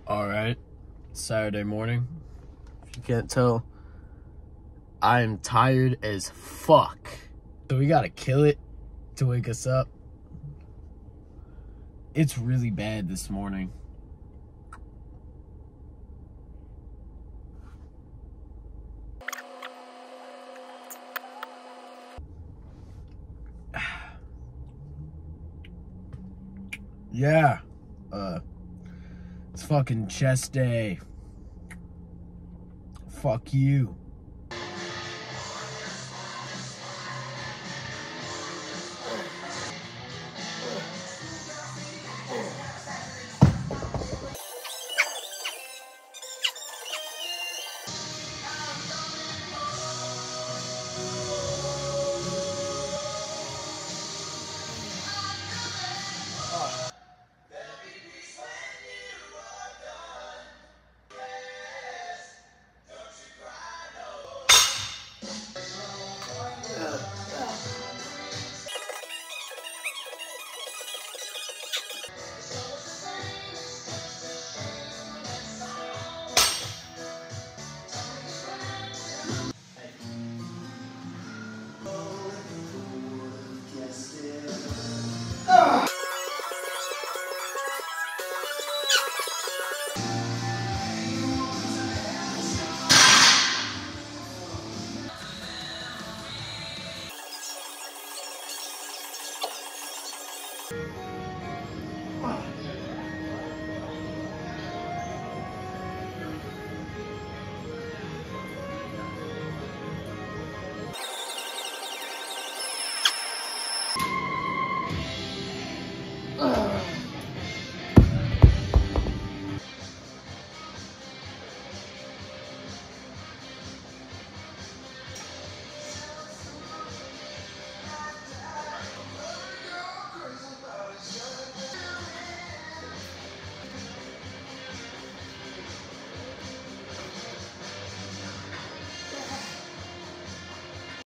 Alright, Saturday morning. If you can't tell, I am tired as fuck. So we gotta kill it to wake us up. It's really bad this morning. Yeah. It's fucking chest day. Fuck you.